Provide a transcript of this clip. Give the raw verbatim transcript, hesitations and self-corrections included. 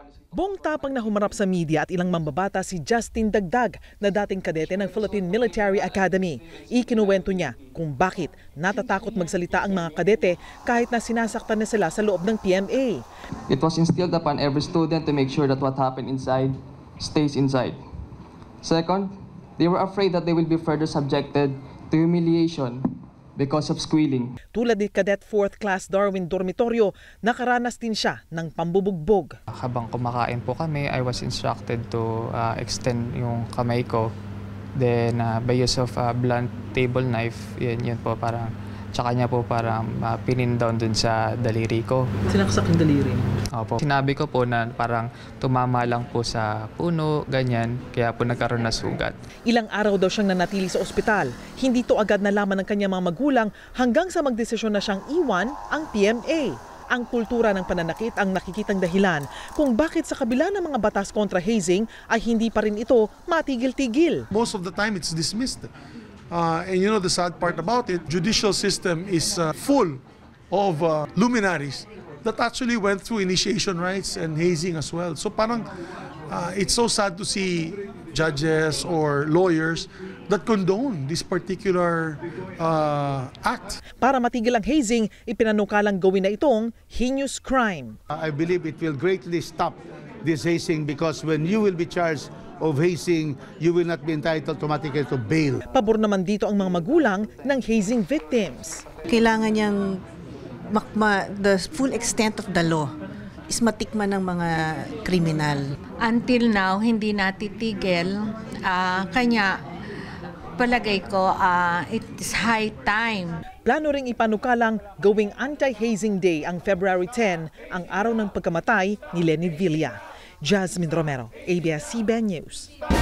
Buong tapang na humarap sa media at ilang mambabata si Justin Dagdag na dating kadete ng Philippine Military Academy. Ikinuwento niya kung bakit natatakot magsalita ang mga kadete kahit na sinasaktan na sila sa loob ng P M A. It was instilled upon every student to make sure that what happened inside stays inside. Second, they were afraid that they will be further subjected to humiliation because of squealing. Tulad ni Cadet fourth Class Darwin Dormitorio, nakaranas din siya ng pambubugbog. Habang kumakain po kami, I was instructed to uh, extend yung kamay ko. Then uh, by use of a blunt table knife, yun, yun po parang, tsaka niya po parang uh, pinin down dun sa daliri ko. Sinaksak yung daliri? Opo. Sinabi ko po na parang tumama lang po sa puno, ganyan, kaya po nagkaroon na sugat. Ilang araw daw siyang nanatili sa ospital. Hindi to agad nalaman ng kanyang mga magulang hanggang sa magdesisyon na siyang iwan ang P M A. Ang kultura ng pananakit ang nakikitang dahilan kung bakit sa kabila ng mga batas kontra hazing ay hindi pa rin ito matigil-tigil. Most of the time it's dismissed. Uh, and you know the sad part about it, judicial system is uh, full of uh, luminaries that actually went through initiation rights and hazing as well. So parang uh, it's so sad to see judges or lawyers that condone this particular uh, act. Para matigil ang hazing, ipinanukalang gawin na itong heinous crime. I believe it will greatly stop this hazing because when you will be charged of hazing, you will not be entitled automatically to bail. Pabor naman dito ang mga magulang ng hazing victims. Kailangan niyang makma, the full extent of the law is matikman ng mga kriminal. Until now, hindi natitigil. Uh, kanya, palagay ko, uh, it's high time. Plano ring ipanukalang gawing Anti-Hazing Day ang February tenth, ang araw ng pagkamatay ni Lenny Villa. Jasmine Romero, A B S C B N News.